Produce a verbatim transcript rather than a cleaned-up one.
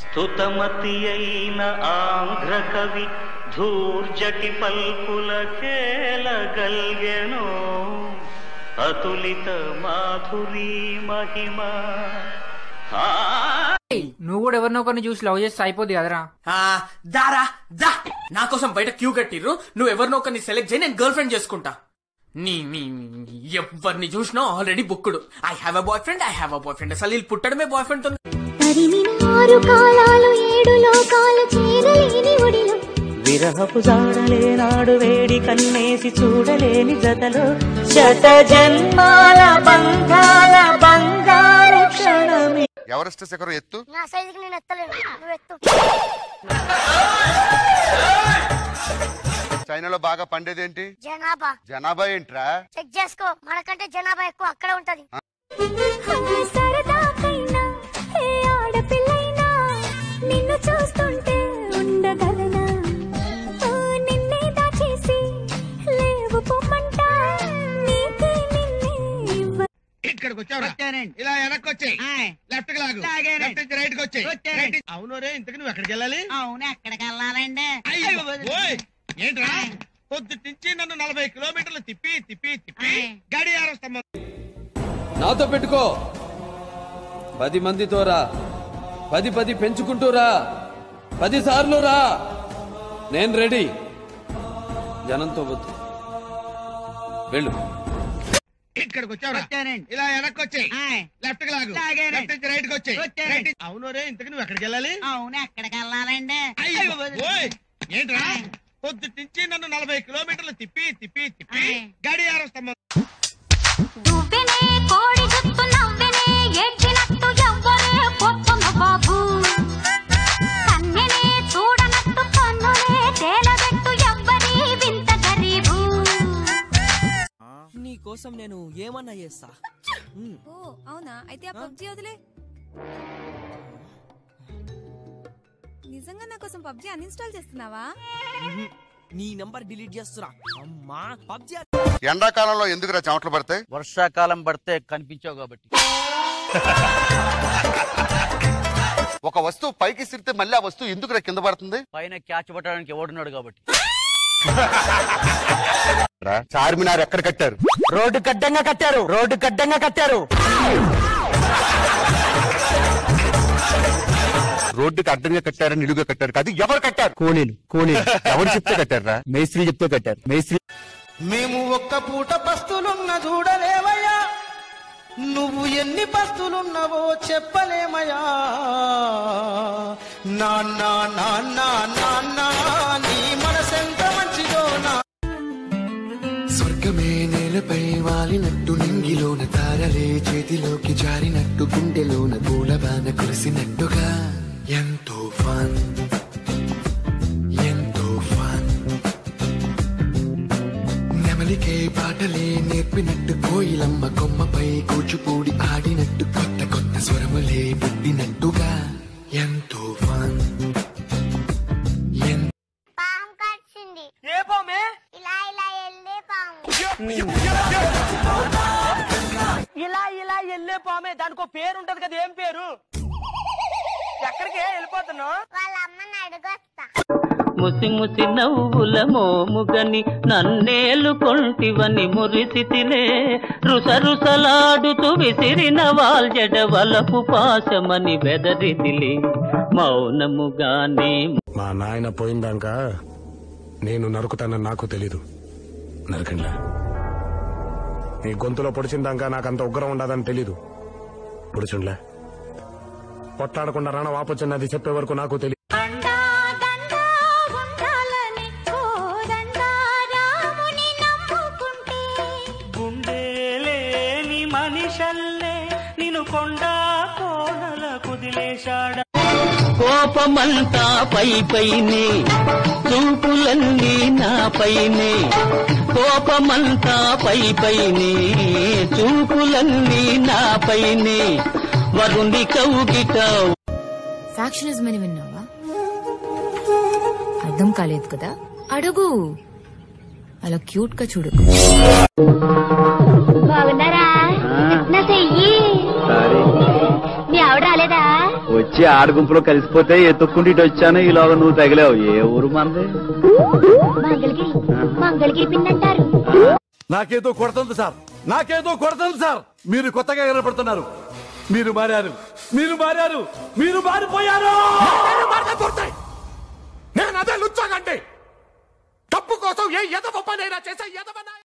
స్తుతమతి అయిన ఆంధ్ర కవి ధూర్జటి పల్పులకేలగల్గెనో అతులిత మాధురీ మహిమ. నువ్వు కూడా ఎవరినో ఒకరిని చూసి లవ్ చేస్తే అయిపోద్ది కదరా. దారా దా నా కోసం బయట క్యూ కట్టిర్రు, నువ్వు ఎవరినో ఒకరిని సెలెక్ట్ చేయి, నేను గర్ల్ ఫ్రెండ్ చేసుకుంటా. నీ నీ ఎవరిని చూసినా ఆల్రెడీ బుక్కుడు. I have a boyfriend, I have a boyfriend. అసలు వీళ్ళు పుట్టడమే బాయ్ ఫ్రెండ్ తో. విరహపు జాడలేనాడు వేడి కన్నేసి చూడలేని జతలో శత జన్మాల బంధాల బంగారు క్షణమే. ఎవరెస్ట్ శిఖరం ఎత్తు. నా సైజుకి నేను ఎత్తలేను, నువ్వు ఎత్తు. చైనాలో బాగా పండేదేంటి? జనాభా. జనాభా ఏంట్రా? చెక్ చేసుకో, మనకంటే జనాభా ఎక్కువ అక్కడే ఉంటది. నిన్ను చూస్తుంటే ఉండగలనా, నిన్నే దాచేసి లేవు పొమ్మంటా, నీకే నిన్నే ఇవ్వ. ఇక్కడికి వచ్చావు, ఇలా వెనక్కి వచ్చాయి, లెఫ్ట్ కి లాగు, లెఫ్ట్ నుంచి రైట్ కి వచ్చాయి. అవును రే, ఇంతకు నువ్వు ఎక్కడికి వెళ్ళాలి? అవును ఎక్కడికి వెళ్ళాలండి? ఏంట్రా పొద్దు నుంచి నన్ను నలభై కిలోమీటర్లు తిప్పి తిప్పి తిప్పి గడియారం స్తంభం. నాతో పెట్టుకో, పది మందితో రా, పది పది పెంచుకుంటూ రా, పది సార్లు రా, నేను రెడీ. జనంతో వద్దు, వెళ్ళు. ఇక్కడికి వచ్చావు, ఇలా వెనక్కి వచ్చాయి, లెఫ్ట్ కి లాగు, లెఫ్ట్ నుంచి రైట్ కి వచ్చాయి. అవును రే, ఇంతకు నువ్వు ఎక్కడికి వెళ్ళాలి? అవును ఎక్కడికి వెళ్ళాలండి? ఏంట్రా పొద్దు నుంచి నన్ను నలభై కిలోమీటర్లు తిప్పి తిప్పి తిప్పి గడియారం స్తంభం. నీ కోసం నేను ఏమన్నా చేస్తా. ఓ అవునా, అయితే ఆ పబ్జీ వదిలే. నిజంగా నా కోసం పబ్జీ అన్ఇన్స్టాల్ చేస్తున్నావా? నీ నంబర్ డిలీట్ చేస్తున్నా. అమ్మా పబ్జీ. ఎండాకాలంలో ఎందుకురా చెమటలు పడతాయి? వర్షాకాలం పడితే కనిపించావు కాబట్టి. ఒక వస్తువు పైకి సిరితే మళ్ళీ ఆ వస్తువు ఎందుకురా కింద పడుతుంది? పైన క్యాచ్ పట్టడానికి ఎవడున్నాడు కాబట్టి. చార్మినార్ ఎక్కడ కట్టారు? రోడ్డు గడ్డంగా కట్టారు, రోడ్డు గడ్డంగా కట్టారు. రోడ్డుకి అడ్డంగా కట్టారు, నిలుగా కట్టారు కాదు, ఎవరు కట్టారు? కోణీలు కోణీలు ఎవరు చెప్తే కట్టారా? మేస్త్రి చెప్తే కట్టారు. మేస్త్రి. మేము ఒక్క పూట పస్తులున్న చూడలేవయ్యా, నువ్వు ఎన్ని పస్తులున్నావో చెప్పలేమయ్యా. నాన్న నాన్న నాన్న నీ మనసెంత మంచిదో. నా స్వర్గమే నేలపై వాలినట్టు, నింగిలోన తారలే చేతిలోకి జారినట్టు, గుండెలోన పూలబాన కురిసినట్టుగా ఎంతో ఫన్ ఎంతో ఫన్. నెమలికే పాటలే నేర్పినట్టు, కోయిలమ్మ కొమ్మపై కూచిపూడి ఆడినట్టు, కొత్త కొత్త స్వరములే పుట్టినట్టుగా ఎంతో ఫన్. పాము కరిచింది. ఏ పామే? ఇలా ఇలా వెళ్ళే పాము. ఇలా ఇలా వెళ్ళే పామే, దానికో పేరు ఉంటది కదా, ఏం పేరు? ఎక్కడికి వెళ్ళిపోతున్నావు? వాళ్ళ అమ్మని అడుగొస్తా. ముసి ముసి నవ్వుల మోముగని నన్నేలు కొంటివని మురిసితిలే, రుస రుసలాడుతూ విసిరిన వాల్జడ వలపు పాశమని బెదరితిలే మౌనముగానే. మా నాయన పోయిందాక నేను నరుకుతానని నాకు తెలీదు. నరకండా నీ గొంతులో పొడిచిందాక నాకంత ఉగ్రం ఉండదని తెలీదు. పొడిచుండ్లే, పొట్లాడకుండా రాణ వాపొచ్చినది చెప్పే వరకు నాకు తెలియదు. గుండెలేని మనిషల్లే నిన్ను కొండా కోనల కుదిలేశాడ. కోపమంతా పై పైనే, చూపులన్నీ నా పైనే. కోపమంతా పై పైనే, చూపులన్నీ నా పైనే. వరుణి కౌగిట. ఫ్యాక్షనిజం అని విన్నావా? అర్థం కాలేదు కదా, అడుగు. అలా క్యూట్ గా చూడు. బాగున్నారా? నా చెయ్యి. మీ ఆవిడ రాలేదా? వచ్చి వచ్చి ఆడ గుంపులో కలిసిపోతే ఎత్తుక్కుంటి ఇటు వచ్చాను ఈలోగా నువ్వు తగిలావు. ఏ ఊరు మంది? మంగళగిరి మంగళగిరి పిండంటారు. నాకేదో కొడుతుంది సార్, నాకేదో కొడుతుంది సార్. మీరు కొత్తగా కనపడుతున్నారు. మీరు మారారు, మీరు మారారు, మీరు మారిపోయారు. నేను అదే లుచ్చాగండి. తప్పు కోసం ఏ ఎదవ పనైనా చేసే ఎదవ